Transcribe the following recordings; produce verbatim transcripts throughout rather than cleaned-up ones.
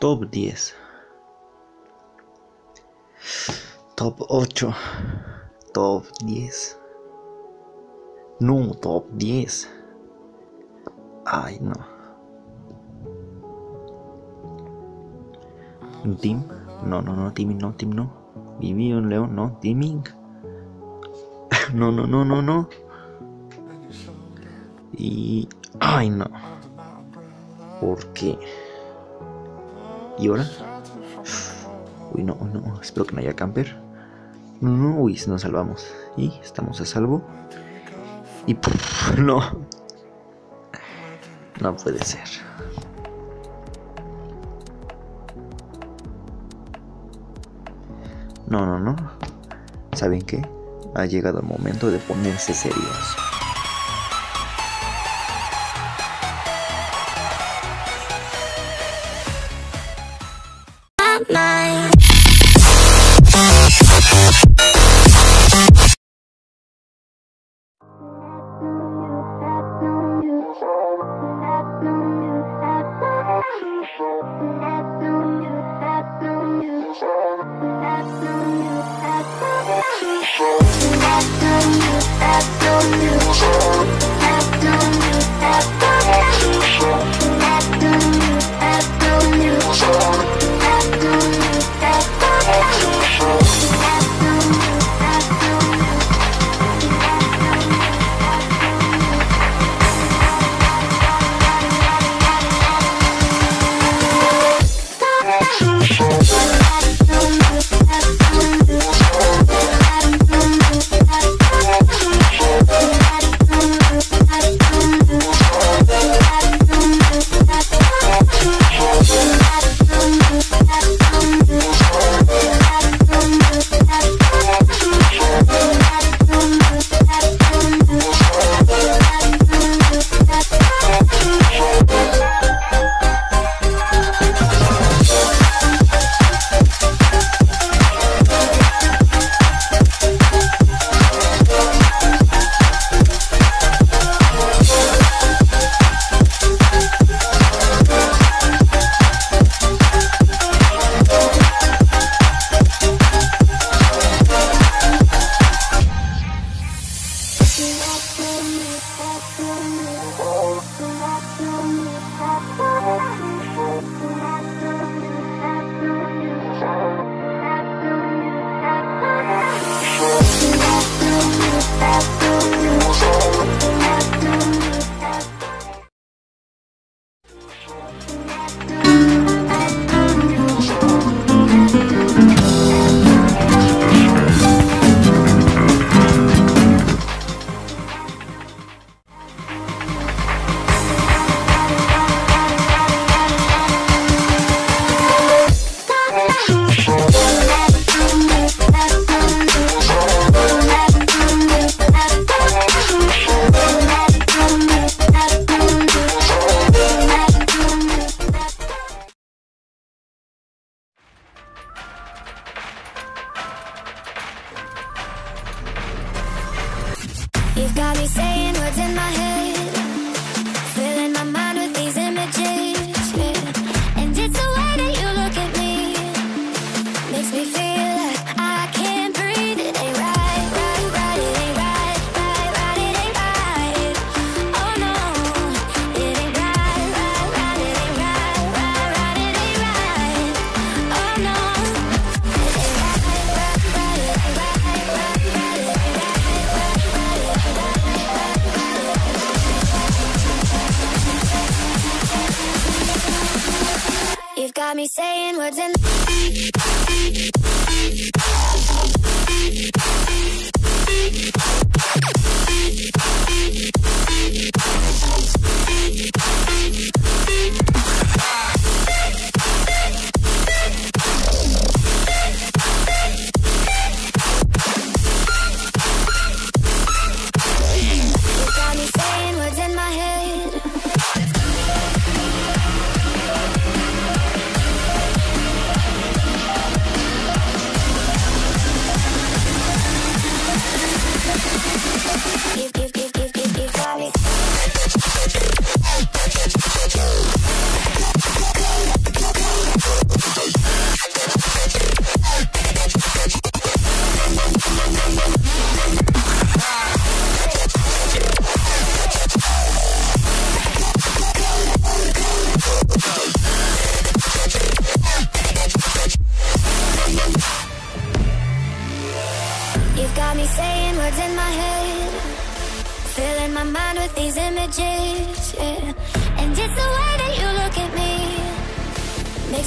Top diez. Top ocho. Top diez. No, top diez. Ay, no. ¿Un team? No, no, no, teaming, no, team, no. Viví un león, no, teaming. No, no, no, no, no. Y... ay, no. ¿Por qué? ¿Y ahora? Uy, no, no, espero que no haya camper. No, no, uy, nos salvamos. Y estamos a salvo. Y... pff, no. No puede ser. No, no, no. ¿Saben qué? Ha llegado el momento de ponerse serios. You've got me saying words in my head, filling my mind with these images, yeah. And it's the way that you look at me, makes me feel like I can't breathe. It ain't right, right, right, it ain't right, right, right, it ain't right. Oh no, it ain't right, right, right, it ain't right, right, right, it ain't right. Oh no, it ain't right, right, right, it ain't right, right, right, it ain't right. You've got me saying words in You've got me saying words in my head.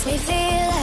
makes me feel